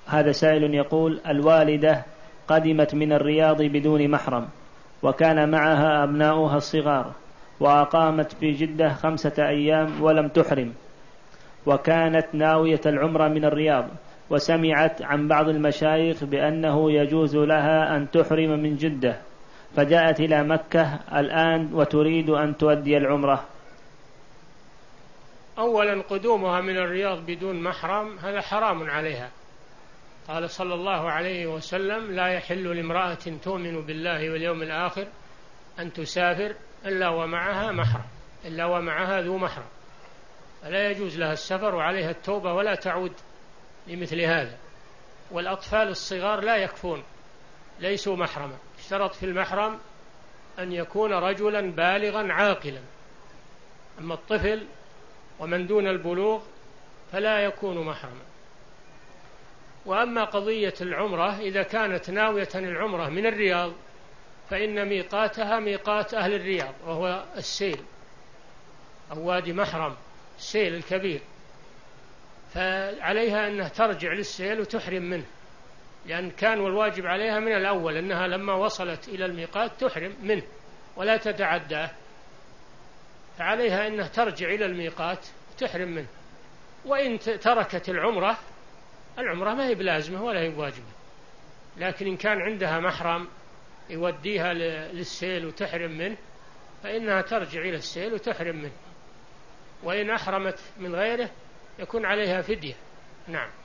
هذا سائل يقول: الوالدة قدمت من الرياض بدون محرم، وكان معها أبناؤها الصغار، وأقامت في جدة 5 أيام ولم تحرم، وكانت ناوية العمرة من الرياض، وسمعت عن بعض المشايخ بأنه يجوز لها أن تحرم من جدة، فجاءت إلى مكة الآن وتريد أن تؤدي العمرة. أولا، قدومها من الرياض بدون محرم هذا حرام عليها. قال صلى الله عليه وسلم: لا يحل لامرأة تؤمن بالله واليوم الآخر أن تسافر إلا ومعها ذو محرم، فلا يجوز لها السفر، وعليها التوبة ولا تعود لمثل هذا. والأطفال الصغار لا يكفون، ليسوا محرما، اشترط في المحرم أن يكون رجلا بالغا عاقلا، أما الطفل ومن دون البلوغ فلا يكون محرما. وأما قضية العمرة، إذا كانت ناوية العمرة من الرياض فإن ميقاتها ميقات أهل الرياض، وهو السيل أو وادي محرم، السيل الكبير، فعليها أنها ترجع للسيل وتحرم منه، لأن كان والواجب عليها من الأول أنها لما وصلت إلى الميقات تحرم منه ولا تتعداه، فعليها أنها ترجع إلى الميقات وتحرم منه. وإن تركت العمرة ما هي بلازمة ولا هي واجبة، لكن إن كان عندها محرم يوديها للسيل وتحرم منه فإنها ترجع إلى السيل وتحرم منه، وإن أحرمت من غيره يكون عليها فدية. نعم.